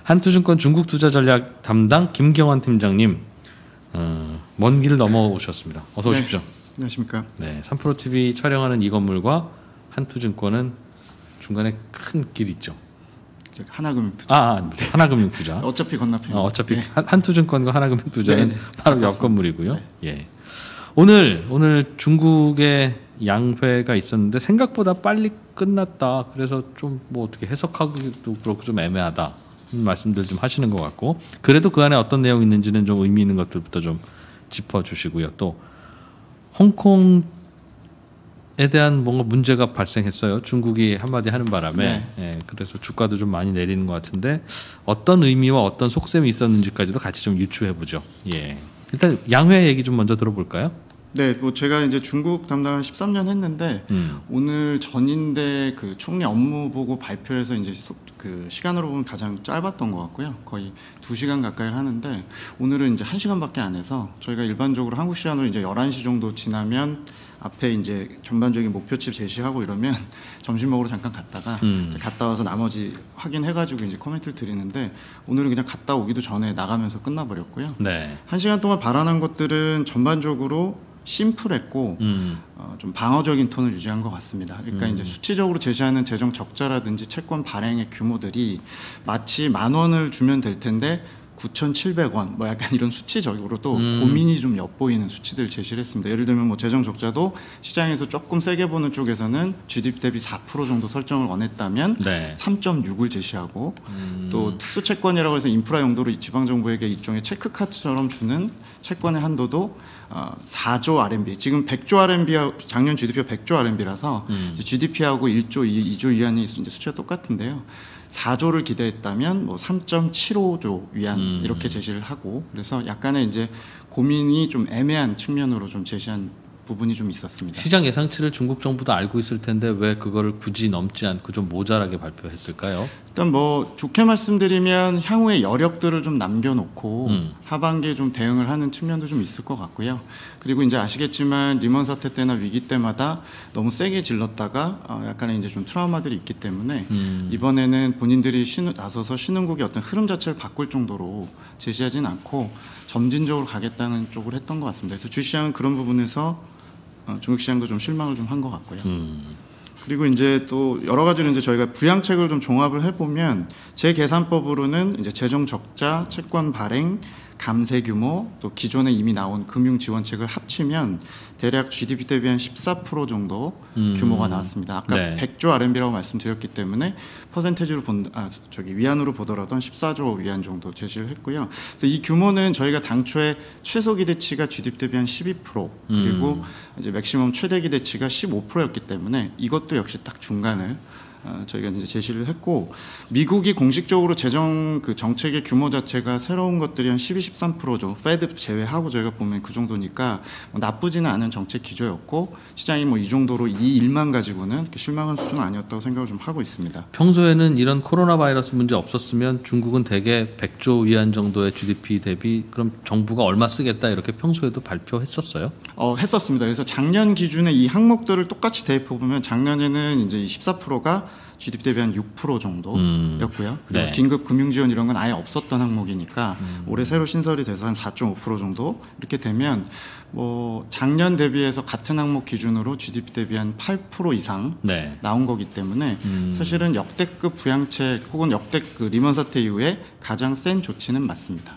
한투증권 중국 투자 전략 담당 김경환 팀장님, 먼 길 넘어오셨습니다. 어서 오십시오. 네, 안녕하십니까. 네, 3프로TV 촬영하는 이 건물과 한투증권은 중간에 큰 길 있죠. 하나금융투자. 하나금융투자. 어차피 건너편. 어차피 네. 한투증권과 하나금융투자는 바로 옆 건물이고요. 네. 예. 오늘 중국의 양회가 있었는데 생각보다 빨리 끝났다. 그래서 좀 뭐 어떻게 해석하기도 그렇고 좀 애매하다. 말씀들 좀 하시는 것 같고, 그래도 그 안에 어떤 내용이 있는지는 좀 의미 있는 것들부터 좀 짚어주시고요. 또 홍콩에 대한 뭔가 문제가 발생했어요. 중국이 한마디 하는 바람에. 예, 그래서 주가도 좀 많이 내리는 것 같은데 어떤 의미와 어떤 속셈이 있었는지까지도 같이 좀 유추해보죠. 예. 일단 양회 얘기 좀 먼저 들어볼까요? 네, 뭐 제가 이제 중국 담당을 13년 했는데 오늘 전인대 그 총리 업무 보고 발표해서 이제 그 시간으로 보면 가장 짧았던 것 같고요. 거의 2시간 가까이 하는데 오늘은 이제 1시간밖에 안 해서 저희가 일반적으로 한국 시간으로 이제 11시 정도 지나면 앞에 이제 전반적인 목표치 제시하고 이러면 점심 먹으러 잠깐 갔다가 갔다 와서 나머지 확인해가지고 이제 코멘트를 드리는데 오늘은 그냥 갔다 오기도 전에 나가면서 끝나버렸고요. 네. 1시간 동안 발언한 것들은 전반적으로 심플했고 좀 방어적인 톤을 유지한 것 같습니다. 그러니까 이제 수치적으로 제시하는 재정 적자라든지 채권 발행의 규모들이 마치 10,000원을 주면 될 텐데 9,700원 뭐 약간 이런 수치적으로도 고민이 좀 엿보이는 수치들을 제시를 했습니다. 예를 들면 뭐 재정 적자도 시장에서 조금 세게 보는 쪽에서는 GDP 대비 4% 정도 설정을 원했다면 네. 3.6을 제시하고 또 특수채권이라고 해서 인프라 용도로 지방정부에게 일종의 체크카드처럼 주는 채권의 한도도 4조 RMB, 지금 100조 RMB, 작년 GDP가 100조 RMB라서 GDP하고 1조, 2조 위안이 이제 수치가 똑같은데요. 4조를 기대했다면 뭐 3.75조 위안 이렇게 제시를 하고, 그래서 약간의 이제 고민이 좀 애매한 측면으로 좀 제시한 부분이 좀 있었습니다. 시장 예상치를 중국 정부도 알고 있을 텐데 왜 그거를 굳이 넘지 않고 좀 모자라게 발표했을까요? 일단 뭐 좋게 말씀드리면 향후의 여력들을 좀 남겨놓고 하반기에 좀 대응을 하는 측면도 좀 있을 것 같고요. 그리고 이제 아시겠지만 리먼 사태 때나 위기 때마다 너무 세게 질렀다가 약간의 이제 좀 트라우마들이 있기 때문에 이번에는 본인들이 나서서 신흥국의 어떤 흐름 자체를 바꿀 정도로 제시하진 않고 점진적으로 가겠다는 쪽으로 했던 것 같습니다. 그래서 주시장은 그런 부분에서 중국 시장도 좀 실망을 좀 한 것 같고요. 그리고 이제 또 여러 가지로 이제 저희가 부양책을 좀 종합을 해보면 제 계산법으로는 이제 재정 적자, 채권 발행, 감세 규모, 또 기존에 이미 나온 금융 지원책을 합치면 대략 GDP 대비 한 14% 정도 규모가 나왔습니다. 아까 네. 100조 RMB라고 말씀드렸기 때문에 퍼센테이지로 위안으로 보더라도 한 14조 위안 정도 제시를 했고요. 그래서 이 규모는 저희가 당초에 최소 기대치가 GDP 대비 한 12% 그리고 이제 맥시멈 최대 기대치가 15%였기 때문에 이것도 역시 딱 중간을 저희가 이제 제시를 했고, 미국이 공식적으로 재정 그 정책의 규모 자체가 새로운 것들이 한 12, 13% 정도, 페드 제외하고 저희가 보면 그 정도니까 뭐 나쁘지는 않은 정책 기조였고, 시장이 뭐 이 정도로 이 일만 가지고는 실망한 수준은 아니었다고 생각을 좀 하고 있습니다. 평소에는 이런 코로나 바이러스 문제 없었으면 중국은 대개 100조 위안 정도의 GDP 대비 그럼 정부가 얼마 쓰겠다 이렇게 평소에도 발표했었어요? 했었습니다. 그래서 작년 기준에 이 항목들을 똑같이 대입해 보면 작년에는 이제 14%가 GDP 대비 한 6% 정도였고요. 그리고 네. 긴급 금융 지원 이런 건 아예 없었던 항목이니까 올해 새로 신설이 돼서 한 4.5% 정도 이렇게 되면 뭐 작년 대비해서 같은 항목 기준으로 GDP 대비 한 8% 이상 네. 나온 거기 때문에 사실은 역대급 부양책 혹은 역대급 리먼 사태 이후에 가장 센 조치는 맞습니다.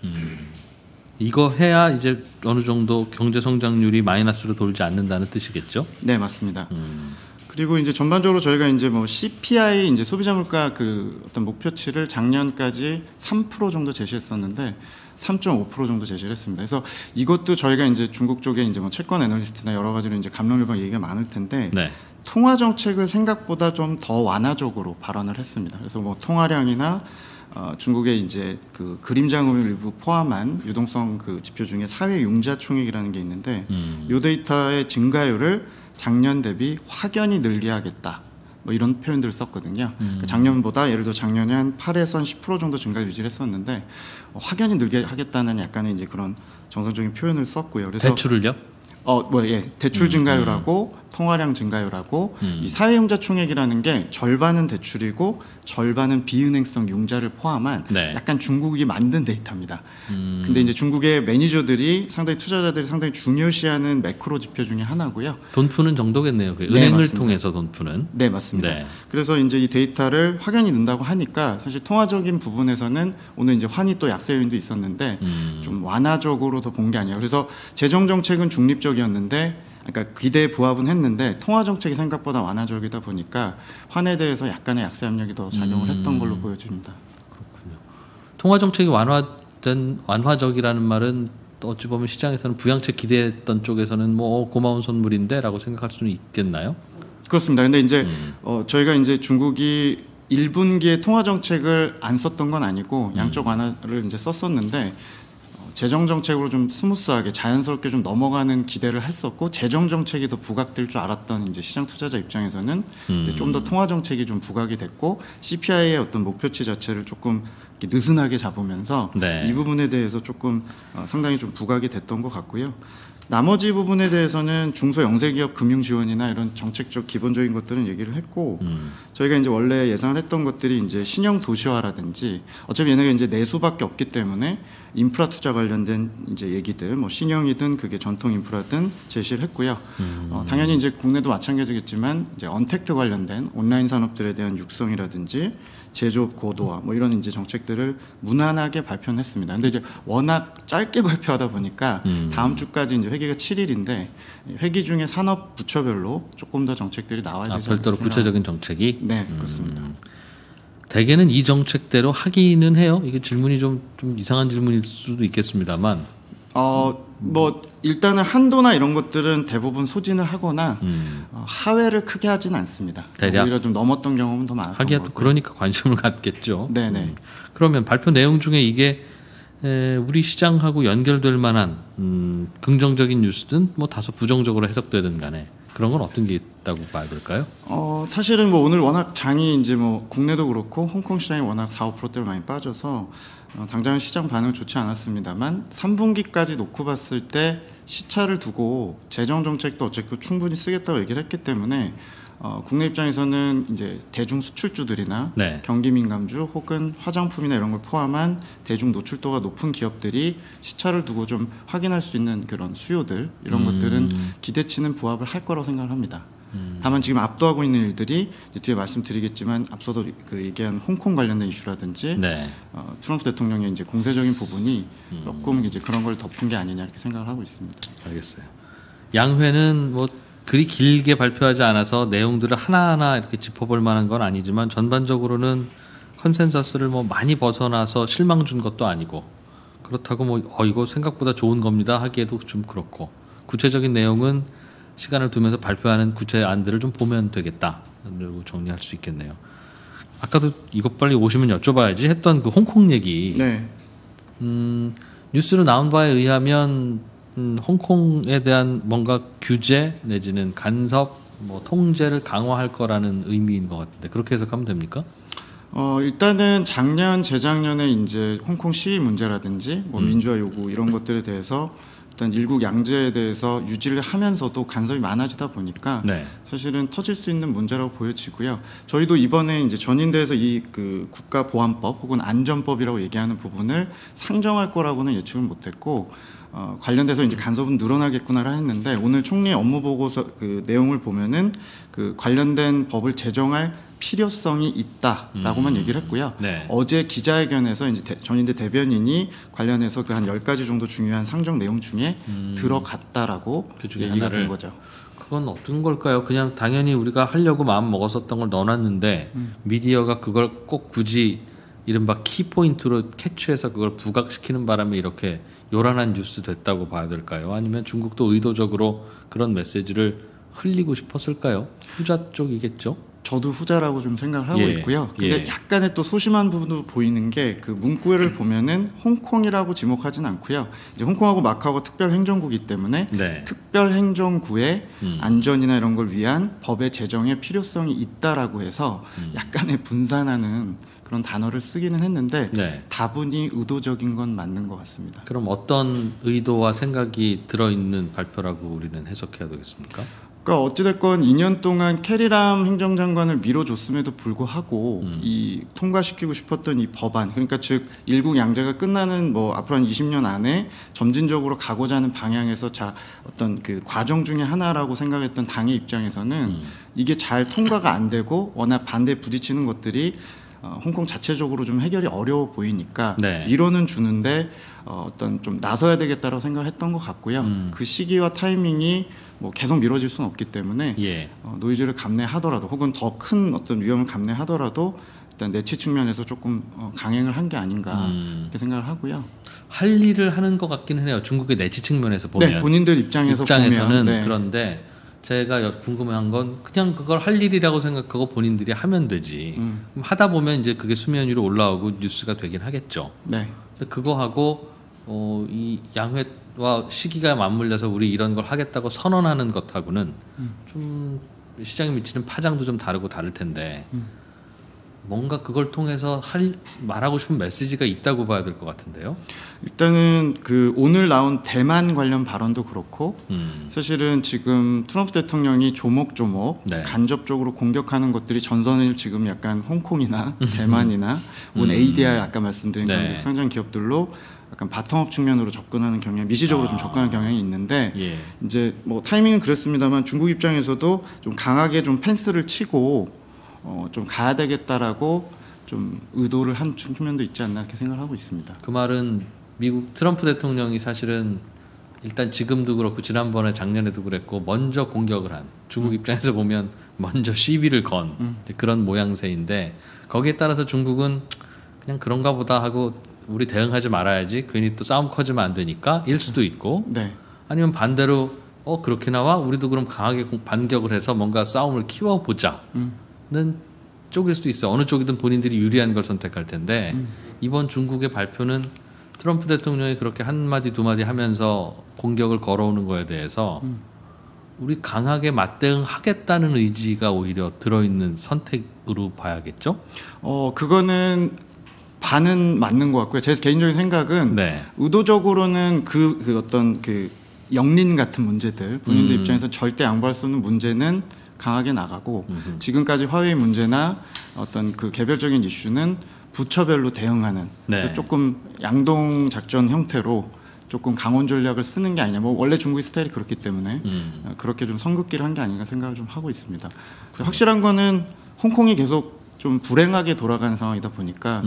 이거 해야 이제 어느 정도 경제 성장률이 마이너스로 돌지 않는다는 뜻이겠죠? 네, 맞습니다. 그리고 이제 전반적으로 저희가 이제 뭐 CPI 이제 소비자 물가 그 어떤 목표치를 작년까지 3% 정도 제시했었는데 3.5% 정도 제시를 했습니다. 그래서 이것도 저희가 이제 중국 쪽에 이제 뭐 채권 애널리스트나 여러 가지로 이제 감론을박 얘기가 많을 텐데 네. 통화 정책을 생각보다 좀 더 완화적으로 발언을 했습니다. 그래서 뭐 통화량이나 중국의 이제 그 그림자금을 일부 포함한 유동성 그 지표 중에 사회 융자 총액이라는 게 있는데 이 데이터의 증가율을 작년 대비 확연히 늘게 하겠다. 뭐 이런 표현들을 썼거든요. 그러니까 작년보다 예를 들어 작년에 한 8에서 한 10% 정도 증가를 유지를 했었는데 확연히 늘게 하겠다는 약간의 이제 그런 정상적인 표현을 썼고요. 그래서 대출을요? 대출 증가율하고 통화량 증가율하고 이 사회융자 총액이라는 게 절반은 대출이고 절반은 비은행성 융자를 포함한 네. 약간 중국이 만든 데이터입니다. 근데 이제 중국의 매니저들이 상당히 투자자들이 상당히 중요시하는 매크로 지표 중에 하나고요. 돈 푸는 정도겠네요. 그 네, 은행을 맞습니다. 통해서 돈 푸는. 네, 맞습니다. 네. 그래서 이제 이 데이터를 확연히 넣는다고 하니까 사실 통화적인 부분에서는 오늘 이제 환이 또 약세 요인도 있었는데 좀 완화적으로도 본 게 아니에요. 그래서 재정 정책은 중립적이었는데 그러니까 기대에 부합은 했는데 통화 정책이 생각보다 완화적이다 보니까 환에 대해서 약간의 약세 압력이 더 작용을 했던 걸로 보여집니다. 그렇군요. 통화 정책이 완화적이라는 말은 또 어찌 보면 시장에서는 부양책 기대했던 쪽에서는 뭐 고마운 선물인데라고 생각할 수는 있겠나요? 그렇습니다. 근데 이제 저희가 이제 중국이 1분기에 통화 정책을 안 썼던 건 아니고 양적 완화를 이제 썼었는데 재정 정책으로 좀 스무스하게 자연스럽게 좀 넘어가는 기대를 했었고 재정 정책이 더 부각될 줄 알았던 이제 시장 투자자 입장에서는 이제 좀 더 통화 정책이 좀 부각이 됐고 CPI의 어떤 목표치 자체를 조금 이렇게 느슨하게 잡으면서 네. 이 부분에 대해서 조금 상당히 좀 부각이 됐던 것 같고요. 나머지 부분에 대해서는 중소 영세기업 금융 지원이나 이런 정책적 기본적인 것들은 얘기를 했고 저희가 이제 원래 예상을 했던 것들이 이제 신형 도시화라든지 어차피 얘네가 이제 내수밖에 없기 때문에 인프라 투자 관련된 이제 얘기들 뭐 신형이든 그게 전통 인프라든 제시를 했고요. 당연히 이제 국내도 마찬가지겠지만 이제 언택트 관련된 온라인 산업들에 대한 육성이라든지 제조업 고도화 뭐 이런 이제 정책들을 무난하게 발표는 했습니다. 근데 이제 워낙 짧게 발표하다 보니까 다음 주까지 이제 회기가 7일인데 회기 중에 산업 부처별로 조금 더 정책들이 나와야 되지 않을까 별도로 구체적인 정책이? 네, 그렇습니다. 대개는 이 정책대로 하기는 해요. 이게 질문이 좀 이상한 질문일 수도 있겠습니다만. 뭐 일단은 한도나 이런 것들은 대부분 소진을 하거나 하회를 크게 하지는 않습니다. 대략 오히려 좀 넘었던 경험은 더 많았던 하기야 것 또 같고요. 그러니까 관심을 갖겠죠. 네네. 그러면 발표 내용 중에 이게 우리 시장하고 연결될 만한 긍정적인 뉴스든 뭐 다소 부정적으로 해석되든 간에 그런 건 어떤 게 있다고 봐야 될까요? 사실은 뭐 오늘 워낙 장이 이제 뭐 국내도 그렇고 홍콩 시장이 워낙 4~5%대로 많이 빠져서 당장 시장 반응 좋지 않았습니다만 3분기까지 놓고 봤을 때 시차를 두고 재정 정책도 어쨌든 충분히 쓰겠다고 얘기를 했기 때문에 국내 입장에서는 이제 대중 수출주들이나 네. 경기 민감주 혹은 화장품이나 이런 걸 포함한 대중 노출도가 높은 기업들이 시차를 두고 좀 확인할 수 있는 그런 수요들 이런 것들은 기대치는 부합을 할 거라고 생각을 합니다. 다만 지금 압도하고 있는 일들이 이제 뒤에 말씀드리겠지만 앞서도 그 얘기한 홍콩 관련된 이슈라든지 네. 트럼프 대통령의 이제 공세적인 부분이 조금 이제 그런 걸 덮은 게 아니냐 이렇게 생각을 하고 있습니다. 알겠어요. 양회는 뭐 그리 길게 발표하지 않아서 내용들을 하나하나 이렇게 짚어볼 만한 건 아니지만 전반적으로는 컨센서스를 뭐 많이 벗어나서 실망 준 것도 아니고 그렇다고 뭐 이거 생각보다 좋은 겁니다 하기에도 좀 그렇고 구체적인 내용은 시간을 두면서 발표하는 구체안들을 좀 보면 되겠다. 그리고 정리할 수 있겠네요. 아까도 이것 빨리 오시면 여쭤봐야지 했던 그 홍콩 얘기. 네. 뉴스로 나온 바에 의하면 홍콩에 대한 뭔가 규제 내지는 간섭, 뭐 통제를 강화할 거라는 의미인 것 같은데 그렇게 해석하면 됩니까? 일단은 작년, 재작년에 이제 홍콩 시위 문제라든지 뭐 민주화 요구 이런 것들에 대해서 일단 일국 양제에 대해서 유지를 하면서도 간섭이 많아지다 보니까 네. 사실은 터질 수 있는 문제라고 보여지고요. 저희도 이번에 이제 전인대에서 이 그 국가보안법 혹은 안전법이라고 얘기하는 부분을 상정할 거라고는 예측을 못했고 관련돼서 이제 간섭은 늘어나겠구나라 했는데 오늘 총리 업무 보고서 그 내용을 보면은 그 관련된 법을 제정할 필요성이 있다라고만 얘기를 했고요. 네. 어제 기자회견에서 이제 전인대 대변인이 관련해서 그 한 10가지 정도 중요한 상정 내용 중에 들어갔다라고 그 중에 얘기가 하나를. 된 거죠. 그건 어떤 걸까요? 그냥 당연히 우리가 하려고 마음 먹었었던 걸 넣어놨는데 미디어가 그걸 꼭 굳이 이른바 키포인트로 캐치해서 그걸 부각시키는 바람에 이렇게 요란한 뉴스 됐다고 봐야 될까요? 아니면 중국도 의도적으로 그런 메시지를 흘리고 싶었을까요? 후자 쪽이겠죠? 저도 후자라고 좀 생각을 하고 예, 있고요. 근데 예. 약간의 또 소심한 부분도 보이는 게 그 문구를 보면은 홍콩이라고 지목하진 않고요. 이제 홍콩하고 마카오가 특별 행정국이기 때문에 네. 특별 행정구의 안전이나 이런 걸 위한 법의 제정에 필요성이 있다라고 해서 약간의 분산하는 그런 단어를 쓰기는 했는데 네. 다분히 의도적인 건 맞는 것 같습니다. 그럼 어떤 의도와 생각이 들어있는 발표라고 우리는 해석해야 되겠습니까? 그러니까 어찌됐건 2년 동안 캐리람 행정장관을 밀어줬음에도 불구하고 이 통과시키고 싶었던 이 법안, 그러니까 즉 일국 양제가 끝나는 뭐 앞으로 한 20년 안에 점진적으로 가고자 하는 방향에서 어떤 그 과정 중에 하나라고 생각했던 당의 입장에서는 이게 잘 통과가 안 되고 워낙 반대에 부딪히는 것들이 홍콩 자체적으로 좀 해결이 어려워 보이니까 네. 미뤄는 주는데 어떤 좀 나서야 되겠다라고 생각을 했던 것 같고요. 그 시기와 타이밍이 뭐 계속 미뤄질 수는 없기 때문에 예. 노이즈를 감내하더라도 혹은 더 큰 어떤 위험을 감내하더라도 일단 내치 측면에서 조금 강행을 한 게 아닌가 이렇게 생각을 하고요. 할 일을 하는 것 같기는 해요. 중국의 내치 측면에서 보면. 네, 본인들 입장에서는 보면, 네. 그런데 제가 궁금한 건 그냥 그걸 할 일이라고 생각하고 본인들이 하면 되지. 하다 보면 이제 그게 수면 위로 올라오고 뉴스가 되긴 하겠죠. 네. 근데 그거하고 이 양회와 시기가 맞물려서 우리 이런 걸 하겠다고 선언하는 것하고는 좀 시장에 미치는 파장도 좀 다를 텐데 뭔가 그걸 통해서 말하고 싶은 메시지가 있다고 봐야 될 것 같은데요. 일단은 그 오늘 나온 대만 관련 발언도 그렇고 사실은 지금 트럼프 대통령이 조목조목 네. 간접적으로 공격하는 것들이 전선을 지금 약간 홍콩이나 대만이나 혹은 ADR 아까 말씀드린 네. 한국 상장 기업들로 약간 바텀업 측면으로 접근하는 경향, 미시적으로 좀 접근하는 경향이 있는데 예. 이제 뭐 타이밍은 그랬습니다만 중국 입장에서도 좀 강하게 좀 펜스를 치고 좀 가야 되겠다라고 좀 의도를 한 측면도 있지 않나 이렇게 생각을 하고 있습니다. 그 말은 미국 트럼프 대통령이 사실은 일단 지금도 그렇고 지난번에 작년에도 그랬고 먼저 공격을 한 중국 입장에서 보면 먼저 시비를 건 그런 모양새인데 거기에 따라서 중국은 그냥 그런가 보다 하고 우리 대응하지 말아야지 괜히 또 싸움 커지면 안 되니까 일 수도 있고 네. 아니면 반대로 그렇게 나와 우리도 그럼 강하게 반격을 해서 뭔가 싸움을 키워보자는 쪽일 수도 있어요. 어느 쪽이든 본인들이 유리한 걸 선택할 텐데 이번 중국의 발표는 트럼프 대통령이 그렇게 한마디 두마디 하면서 공격을 걸어오는 거에 대해서 우리 강하게 맞대응하겠다는 의지가 오히려 들어있는 선택으로 봐야겠죠? 그거는 반은 맞는 것 같고요. 제 개인적인 생각은 네. 의도적으로는 그 어떤 그 영린 같은 문제들 본인들 입장에서 절대 양보할 수 없는 문제는 강하게 나가고 지금까지 화웨이 문제나 어떤 그 개별적인 이슈는 부처별로 대응하는 네. 그래서 조금 양동 작전 형태로 조금 강원 전략을 쓰는 게 아니냐. 뭐 원래 중국의 스타일이 그렇기 때문에 그렇게 좀 선긋기를 한 게 아닌가 생각을 좀 하고 있습니다. 확실한 거는 홍콩이 계속 좀 불행하게 돌아가는 상황이다 보니까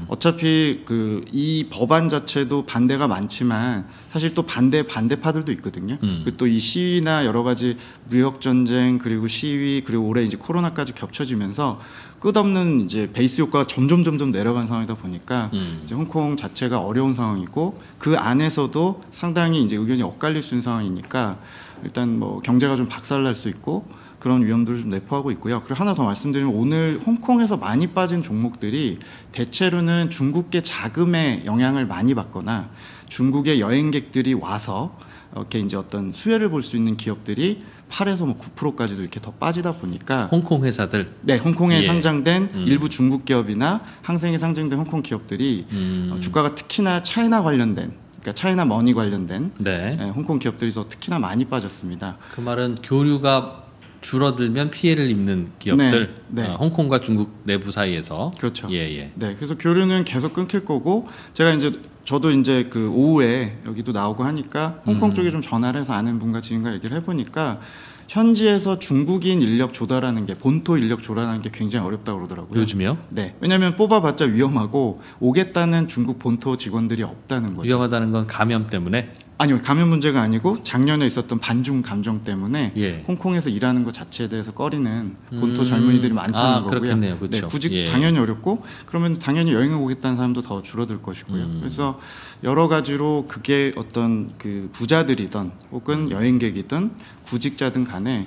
어차피 그 이 법안 자체도 반대가 많지만 사실 또 반대파들도 있거든요. 또 이 시위나 여러 가지 무역 전쟁 그리고 시위 그리고 올해 이제 코로나까지 겹쳐지면서 끝없는 이제 베이스 효과가 점점 내려간 상황이다 보니까 이제 홍콩 자체가 어려운 상황이고 그 안에서도 상당히 이제 의견이 엇갈릴 수 있는 상황이니까 일단 뭐 경제가 좀 박살날 수 있고 그런 위험들을 좀 내포하고 있고요. 그리고 하나 더 말씀드리면 오늘 홍콩에서 많이 빠진 종목들이 대체로는 중국계 자금의 영향을 많이 받거나 중국의 여행객들이 와서 이렇게 이제 어떤 수혜를 볼 수 있는 기업들이 8에서 뭐 9%까지도 이렇게 더 빠지다 보니까 홍콩 회사들 네, 홍콩에 예. 상장된 일부 중국 기업이나 항생에 상장된 홍콩 기업들이 주가가 특히나 차이나 관련된 그러니까 차이나 머니 관련된 네. 홍콩 기업들이 더 특히나 많이 빠졌습니다. 그 말은 교류가 줄어들면 피해를 입는 기업들, 네. 홍콩과 중국 내부 사이에서 그렇죠. 예. 네, 그래서 교류는 계속 끊길 거고 제가 이제 저도 이제 그 오후에 여기도 나오고 하니까 홍콩 쪽에 좀 전화를 해서 아는 분과 지인과 얘기를 해보니까 현지에서 중국인 인력 조달하는 게 본토 인력 조달하는 게 굉장히 어렵다고 그러더라고요. 요즘이요? 네, 왜냐하면 뽑아봤자 위험하고 오겠다는 중국 본토 직원들이 없다는 거죠. 위험하다는 건 감염 때문에? 아니요, 감염 문제가 아니고 작년에 있었던 반중 감정 때문에 예. 홍콩에서 일하는 것 자체에 대해서 꺼리는 본토 젊은이들이 많다는 거고요. 그렇겠네요, 그렇죠. 네, 구직 예. 당연히 어렵고 그러면 당연히 여행을 오겠다는 사람도 더 줄어들 것이고요. 그래서 여러 가지로 그게 어떤 그 부자들이든 혹은 여행객이든 구직자든 간에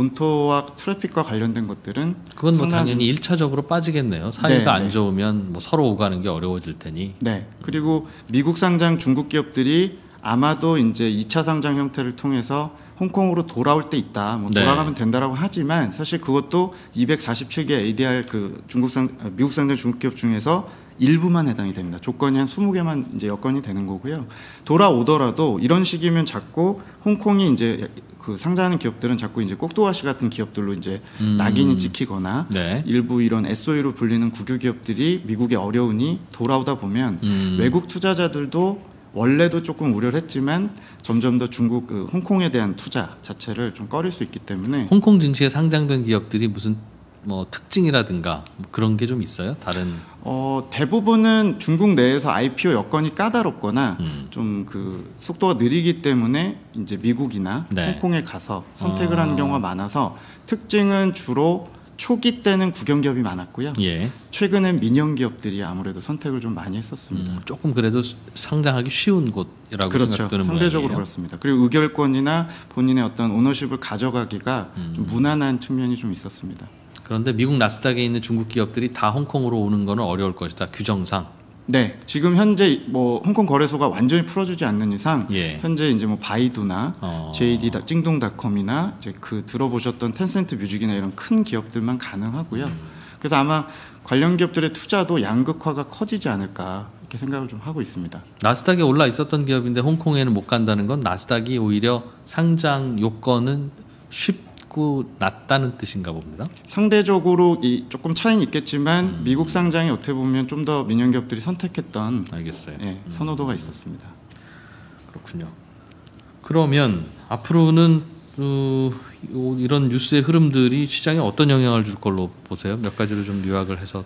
본토와 트래픽과 관련된 것들은 그건 뭐 당연히 1차적으로 빠지겠네요. 사이가 네, 안 좋으면 뭐 서로 오가는 게 어려워질 테니. 네. 그리고 미국 상장 중국 기업들이 아마도 이제 2차 상장 형태를 통해서 홍콩으로 돌아올 때 있다. 뭐 네. 돌아가면 된다라고 하지만 사실 그것도 247개 ADR 그 미국 상장 중국 기업 중에서 일부만 해당이 됩니다. 조건이 한 20개만 이제 여건이 되는 거고요. 돌아오더라도 이런 식이면 자꾸 홍콩이 이제 그 상장하는 기업들은 자꾸 이제 꼭두아시 같은 기업들로 이제 낙인이 찍히거나 네. 일부 이런 SOE로 불리는 국유 기업들이 미국에 어려우니 돌아오다 보면 외국 투자자들도 원래도 조금 우려를 했지만 점점 더 중국 홍콩에 대한 투자 자체를 좀 꺼릴 수 있기 때문에 홍콩 증시에 상장된 기업들이 무슨 뭐 특징이라든가 뭐 그런 게 좀 있어요? 다른 대부분은 중국 내에서 IPO 여건이 까다롭거나 좀 그 속도가 느리기 때문에 이제 미국이나 네. 홍콩에 가서 선택을 하는 경우가 많아서 특징은 주로 초기 때는 국영기업이 많았고요. 예. 최근엔 민영 기업들이 아무래도 선택을 좀 많이 했었습니다. 조금 그래도 상장하기 쉬운 곳이라고 그렇죠. 생각되는 상대적으로 모양이에요. 그렇습니다. 그리고 의결권이나 본인의 어떤 오너십을 가져가기가 좀 무난한 측면이 좀 있었습니다. 그런데 미국 나스닥에 있는 중국 기업들이 다 홍콩으로 오는 거는 어려울 것이다. 규정상. 네, 지금 현재 뭐 홍콩 거래소가 완전히 풀어주지 않는 이상 예. 현재 이제 뭐 바이두나 JD 찡동닷컴이나 이제 그 들어보셨던 텐센트 뮤직이나 이런 큰 기업들만 가능하고요. 그래서 아마 관련 기업들의 투자도 양극화가 커지지 않을까 이렇게 생각을 좀 하고 있습니다. 나스닥에 올라 있었던 기업인데 홍콩에는 못 간다는 건 나스닥이 오히려 상장 요건은 쉽고 낮다는 뜻인가 봅니다. 상대적으로 이 조금 차이는 있겠지만 미국 상장이 어떻게 보면 좀 더 민영 기업들이 선택했던 알겠어요. 예, 선호도가 있었습니다. 그렇군요. 그러면 앞으로는 이런 뉴스의 흐름들이 시장에 어떤 영향을 줄 걸로 보세요? 몇 가지를 좀 요약을 해서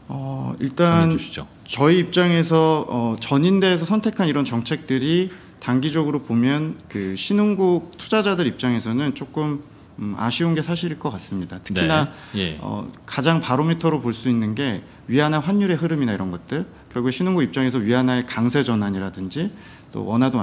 일단 전해주시죠. 저희 입장에서 전인대에서 선택한 이런 정책들이 단기적으로 보면 그 신흥국 투자자들 입장에서는 조금 아쉬운 게 사실일 것 같습니다. 특히나 네. 예. 가장 바로미터로 볼 수 있는 게 위안화 환율의 흐름이나 이런 것들. 결국 신흥국 입장에서 위안화의 강세 전환이라든지 또 원화도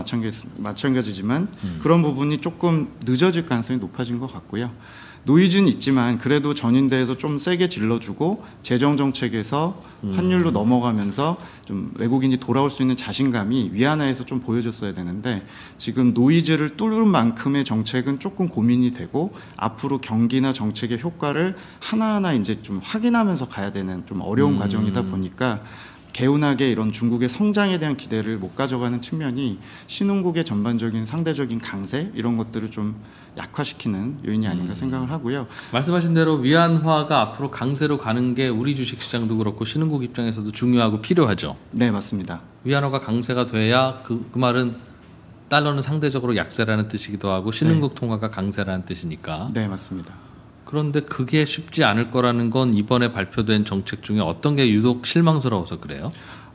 마찬가지지만 그런 부분이 조금 늦어질 가능성이 높아진 것 같고요. 노이즈는 있지만 그래도 전인대에서 좀 세게 질러주고 재정 정책에서 환율로 넘어가면서 좀 외국인이 돌아올 수 있는 자신감이 위안화에서 좀 보여줬어야 되는데 지금 노이즈를 뚫을 만큼의 정책은 조금 고민이 되고 앞으로 경기나 정책의 효과를 하나하나 이제 좀 확인하면서 가야 되는 좀 어려운 과정이다 보니까 개운하게 이런 중국의 성장에 대한 기대를 못 가져가는 측면이 신흥국의 전반적인 상대적인 강세 이런 것들을 좀 약화시키는 요인이 아닌가 생각을 하고요. 말씀하신 대로 위안화가 앞으로 강세로 가는 게 우리 주식시장도 그렇고 신흥국 입장에서도 중요하고 필요하죠. 네, 맞습니다. 위안화가 강세가 돼야 그 말은 달러는 상대적으로 약세라는 뜻이기도 하고 신흥국 통화가 강세라는 뜻이니까. 네, 맞습니다. 그런데 그게 쉽지 않을 거라는 건 이번에 발표된 정책 중에 어떤 게 유독 실망스러워서 그래요?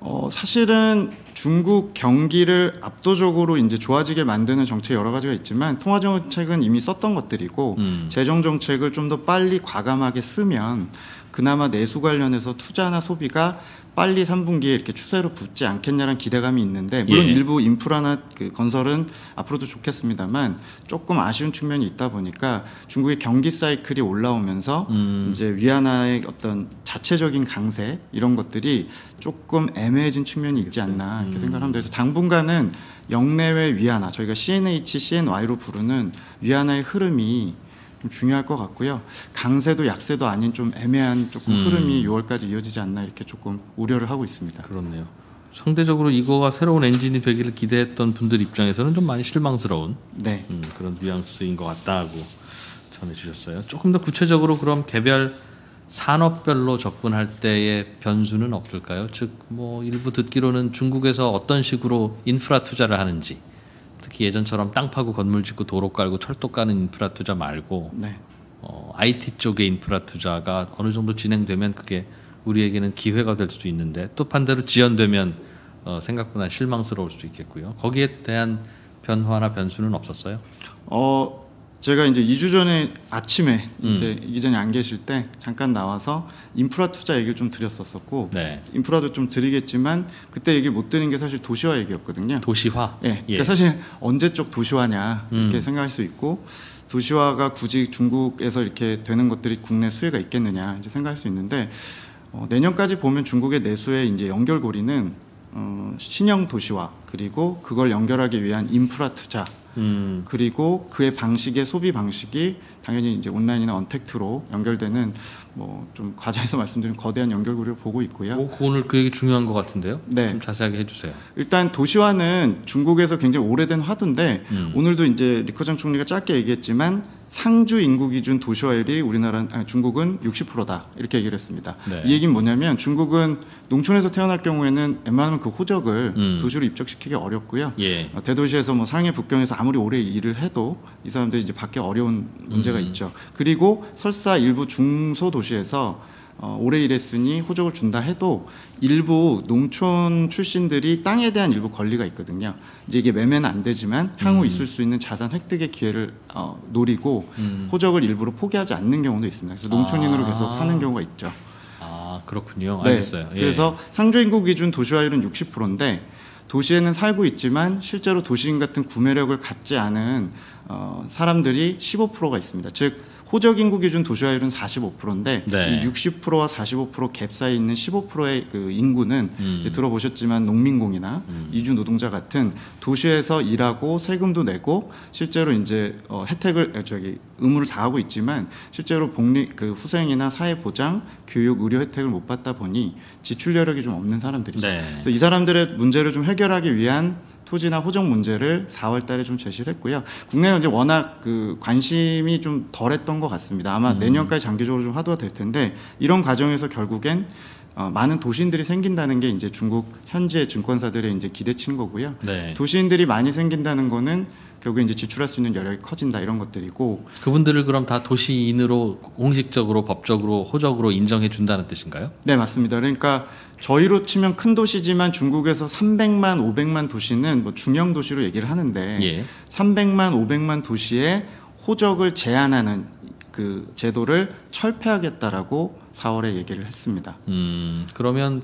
사실은 중국 경기를 압도적으로 이제 좋아지게 만드는 정책 여러 가지가 있지만 통화 정책은 이미 썼던 것들이고 재정 정책을 좀 더 빨리 과감하게 쓰면 그나마 내수 관련해서 투자나 소비가 빨리 3분기에 이렇게 추세로 붙지 않겠냐는 기대감이 있는데 물론 일부 인프라나 그 건설은 앞으로도 좋겠습니다만 조금 아쉬운 측면이 있다 보니까 중국의 경기 사이클이 올라오면서 이제 위안화의 어떤 자체적인 강세 이런 것들이 조금 애매해진 측면이 있지 않나 이렇게 생각합니다. 그래서 당분간은 역내외 위안화 저희가 CNH, CNY로 부르는 위안화의 흐름이 좀 중요할 것 같고요. 강세도 약세도 아닌 좀 애매한 조금 흐름이 6월까지 이어지지 않나 이렇게 조금 우려를 하고 있습니다. 그렇네요. 상대적으로 이거가 새로운 엔진이 되기를 기대했던 분들 입장에서는 좀 많이 실망스러운 그런 뉘앙스인 것 같다고 전해주셨어요. 조금 더 구체적으로 그럼 개별 산업별로 접근할 때의 변수는 없을까요? 즉 뭐 일부 듣기로는 중국에서 어떤 식으로 인프라 투자를 하는지 특히 예전처럼 땅 파고 건물 짓고 도로 깔고 철도 까는 인프라 투자 말고 IT 쪽의 인프라 투자가 어느 정도 진행되면 그게 우리에게는 기회가 될 수도 있는데 또 반대로 지연되면 생각보다 실망스러울 수도 있겠고요. 거기에 대한 변화나 변수는 없었어요? 제가 이제 2주 전에 아침에 이제 이전에 안 계실 때 잠깐 나와서 인프라 투자 얘기를 좀 드렸었고 인프라도 좀 드리겠지만 그때 얘기 못 드린 게 사실 도시화 얘기였거든요. 도시화? 그러니까 사실 언제적 도시화냐 이렇게 생각할 수 있고 도시화가 굳이 중국에서 이렇게 되는 것들이 국내 수혜가 있겠느냐 이제 생각할 수 있는데 내년까지 보면 중국의 내수의 이제 연결고리는 신형 도시화 그리고 그걸 연결하기 위한 인프라 투자 그리고 그의 방식의 소비 방식이 당연히 이제 온라인이나 언택트로 연결되는 뭐 좀 과자에서 말씀드린 거대한 연결고리를 보고 있고요. 오늘 그 얘기 중요한 것 같은데요. 네. 좀 자세하게 해주세요. 일단 도시화는 중국에서 굉장히 오래된 화두인데 오늘도 이제 리커장 총리가 짧게 얘기했지만 상주 인구 기준 도시화율이 중국은 60%다 이렇게 얘기를 했습니다. 네. 이 얘기는 뭐냐면 중국은 농촌에서 태어날 경우에는 웬만하면 그 호적을 도시로 입적시키기 어렵고요. 예. 대도시에서 뭐 상해 북경에서 아무리 오래 일을 해도 이 사람들이 이제 받기 어려운 문제가 있죠. 그리고 설사 일부 중소도시에서 오래 일했으니 호적을 준다 해도 일부 농촌 출신들이 땅에 대한 일부 권리가 있거든요. 이제 이게 매매는 안 되지만 향후 있을 수 있는 자산 획득의 기회를 노리고 호적을 일부러 포기하지 않는 경우도 있습니다. 그래서 농촌인으로 계속 사는 경우가 있죠. 아, 그렇군요. 네. 알겠어요. 예. 그래서 상주인구 기준 도시화율은 60%인데 도시에는 살고 있지만 실제로 도시인 같은 구매력을 갖지 않은 사람들이 15%가 있습니다. 즉 호적 인구 기준 도시화율은 45%인데 네. 이 60%와 45% 갭 사이에 있는 15%의 그 인구는 이제 들어보셨지만 농민공이나 이주 노동자 같은 도시에서 일하고 세금도 내고 실제로 이제 의무를 다하고 있지만 실제로 복리 후생이나 사회 보장, 교육, 의료 혜택을 못 받다 보니 지출 여력이 좀 없는 사람들이죠. 네. 그래서 이 사람들의 문제를 좀 해결하기 위한 토지나 호적 문제를 4월달에 좀 제시를 했고요. 국내에 이제 워낙 그 관심이 좀 덜했던 것 같습니다. 아마 내년까지 장기적으로 좀 화두가 될 텐데 이런 과정에서 결국엔 많은 도시인들이 생긴다는 게 이제 중국 현지의 증권사들의 이제 기대치인 거고요. 네. 도시인들이 많이 생긴다는 거는 결국에 이제 지출할 수 있는 여력이 커진다 이런 것들이고. 그분들을 그럼 다 도시인으로 공식적으로 법적으로 호적으로 인정해 준다는 뜻인가요? 네, 맞습니다. 그러니까 저희로 치면 큰 도시지만 중국에서 300만, 500만 도시는 뭐 중형 도시로 얘기를 하는데 예. 300만, 500만 도시에 호적을 제한하는 그 제도를 철폐하겠다라고 4월에 얘기를 했습니다. 그러면